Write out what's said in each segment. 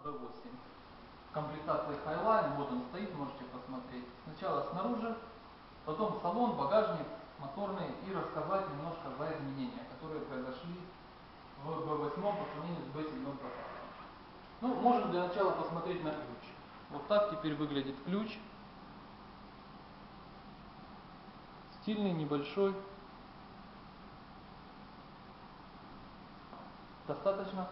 B8. Комплектации Highline, вот он стоит, можете посмотреть. Сначала снаружи, потом салон, багажник, моторный и рассказать немножко за изменения, которые произошли в B8 по сравнению с B7 процессором. Ну, можем для начала посмотреть на ключ. Вот так теперь выглядит ключ. Стильный, небольшой. Достаточно.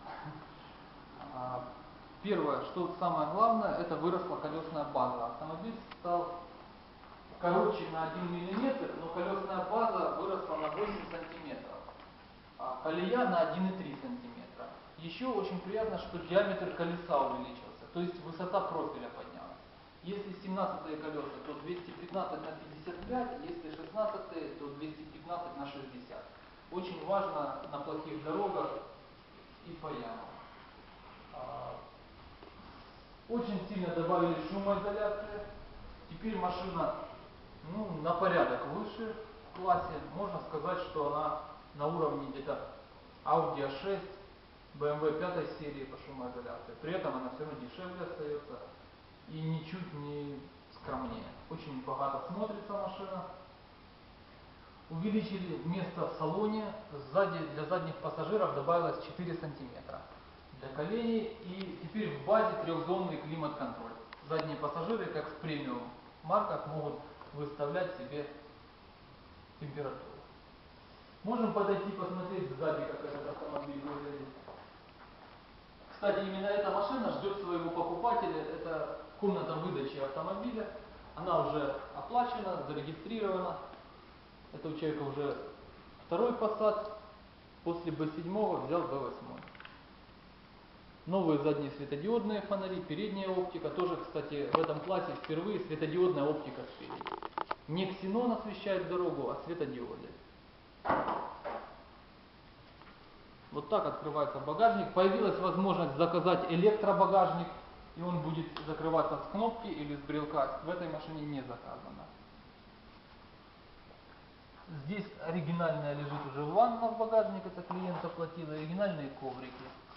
Первое, что самое главное, это выросла колесная база. Автомобиль стал короче на 1 мм, но колесная база выросла на 8 см, а колея на 1,3 см. Еще очень приятно, что диаметр колеса увеличился, то есть высота профиля поднялась. Если 17-е колеса, то 215 на 55, если 16-е, то 215 на 60. Очень важно на плохих дорогах и по ямам. Очень сильно добавили шумоизоляции. Теперь машина на порядок выше в классе. Можно сказать, что она на уровне где-то Audi A6, BMW 5 серии по шумоизоляции. При этом она все равно дешевле остается и ничуть не скромнее. Очень богато смотрится машина. Увеличили место в салоне. Сзади для задних пассажиров добавилось 4 сантиметра для коленей, и теперь в базе трехзонный климат-контроль. Задние пассажиры, как в премиум марках, могут выставлять себе температуру. Можем подойти посмотреть сзади, как этот автомобиль выглядит. Кстати, именно эта машина ждет своего покупателя. Это комната выдачи автомобиля. Она уже оплачена, зарегистрирована. Это у человека уже второй Passat. После B7 взял B8. Новые задние светодиодные фонари, передняя оптика. Тоже, кстати, в этом классе впервые светодиодная оптика спереди. Не ксенон освещает дорогу, а светодиоды. Вот так открывается багажник. Появилась возможность заказать электробагажник, и он будет закрываться с кнопки или с брелка. В этой машине не заказано. Здесь оригинальная лежит уже ванна в багажник, это клиент оплатил, оригинальные коврики.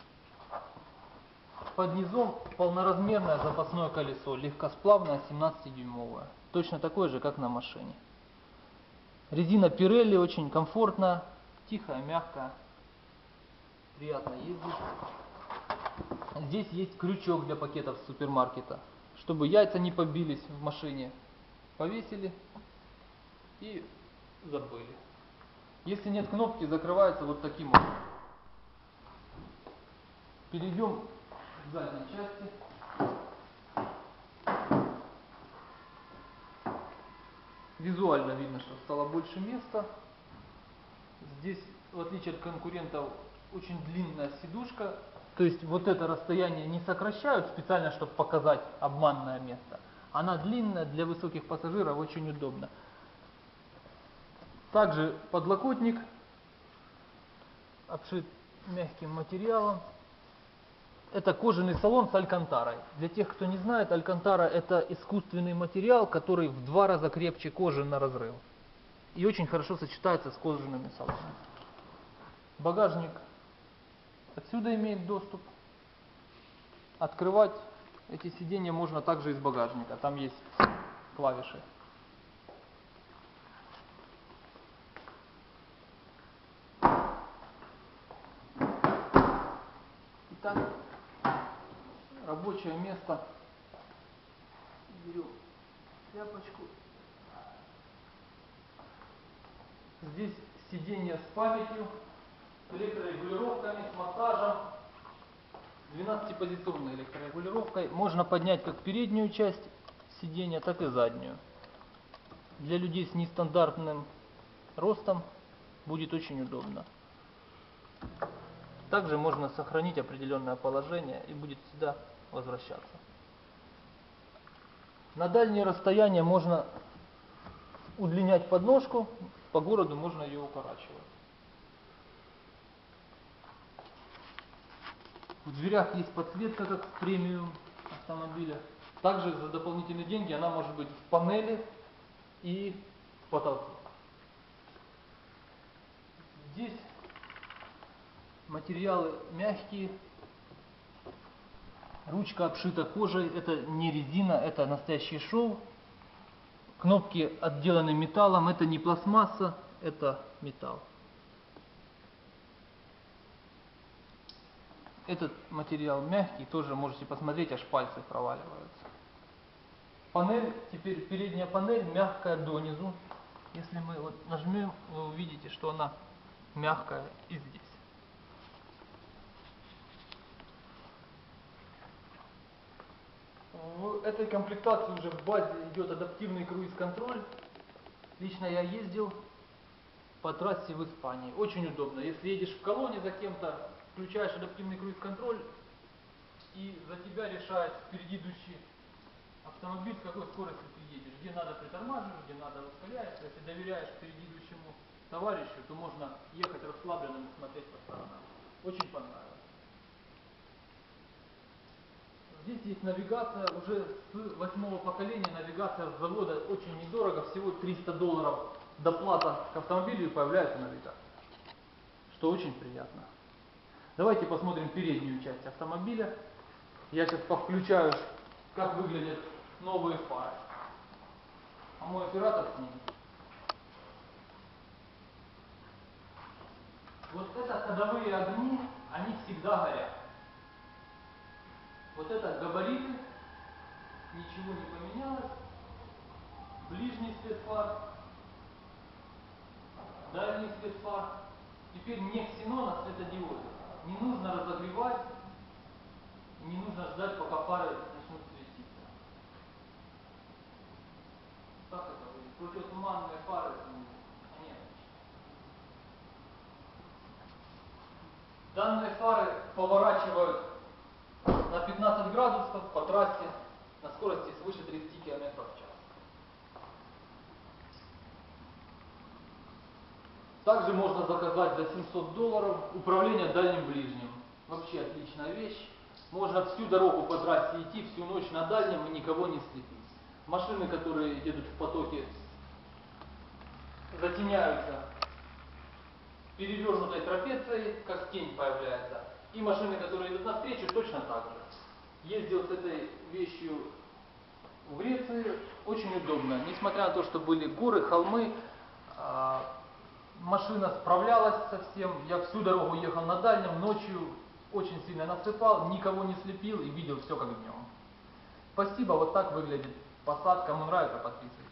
Под низом полноразмерное запасное колесо, легкосплавное 17-дюймовое. Точно такое же, как на машине. Резина Pirelli очень комфортная, тихая, мягкая. Приятно ездить. Здесь есть крючок для пакетов с супермаркета, чтобы яйца не побились в машине. Повесили и забыли. Если нет кнопки, закрывается вот таким образом. Перейдем к задней части. Визуально видно, что стало больше места. Здесь, в отличие от конкурентов, очень длинная сидушка. То есть вот это расстояние не сокращают специально, чтобы показать обманное место. Она длинная, для высоких пассажиров очень удобно. Также подлокотник обшит мягким материалом. Это кожаный салон с алькантарой. Для тех, кто не знает, алькантара это искусственный материал, который в 2 раза крепче кожи на разрыв. И очень хорошо сочетается с кожаными салонами. Багажник отсюда имеет доступ. Открывать эти сиденья можно также из багажника. Там есть клавиши. Итак, рабочее место. Беру тряпочку. Здесь сиденье с памятью, электрорегулировками, с массажем. 12-позиционной электрорегулировкой. Можно поднять как переднюю часть сиденья, так и заднюю. Для людей с нестандартным ростом будет очень удобно. Также можно сохранить определенное положение и будет всегда возвращаться. На дальние расстояния можно удлинять подножку, по городу можно ее укорачивать. В дверях есть подсветка, как в премиум автомобиля. Также за дополнительные деньги она может быть в панели и в потолке. Здесь материалы мягкие, Ручка обшита кожей, это не резина, это настоящий шов. Кнопки отделаны металлом, это не пластмасса, это металл. Этот материал мягкий, тоже можете посмотреть, аж пальцы проваливаются. Панель, теперь передняя панель мягкая донизу. Если мы вот нажмем, вы увидите, что она мягкая и здесь. В этой комплектации уже в базе идет адаптивный круиз-контроль. Лично я ездил по трассе в Испании. Очень удобно. Если едешь в колонне за кем-то, включаешь адаптивный круиз-контроль, и за тебя решает впереди идущий автомобиль, с какой скоростью ты едешь, где надо притормаживать, где надо ускоряться. Если доверяешь впереди идущему товарищу, то можно ехать расслабленным и смотреть по сторонам. Очень понравилось. Здесь есть навигация, уже с 8-го поколения навигация с завода очень недорого, всего $300 доплата к автомобилю и появляется навигация, что очень приятно. Давайте посмотрим переднюю часть автомобиля. Я сейчас повключаю, как выглядят новые фары. А мой оператор снимет. Вот это ходовые огни, они всегда горят. Вот это габариты, ничего не поменялось. Ближний свет фар, дальний свет фар. Теперь не ксенон, а светодиоды. Не нужно разогревать, не нужно ждать, пока фары начнут светиться. Так это выглядит. Противотуманные фары, они отличные. Данные фары поворачивают на 15 градусов по трассе на скорости свыше 30 км в час. Также можно заказать за $700 управление дальним-ближним. Вообще отличная вещь. Можно всю дорогу по трассе идти, всю ночь на дальнем и никого не слепить. Машины, которые едут в потоке, затеняются перевернутой трапецией, как тень появляется. И машины, которые идут навстречу, точно так же. Ездил с этой вещью в Греции, очень удобно. Несмотря на то, что были горы, холмы, машина справлялась со всем. Я всю дорогу ехал на дальнем, ночью очень сильно насыпал, никого не слепил и видел все как днем. Спасибо, вот так выглядит Passat. Кому нравится, подписывайтесь.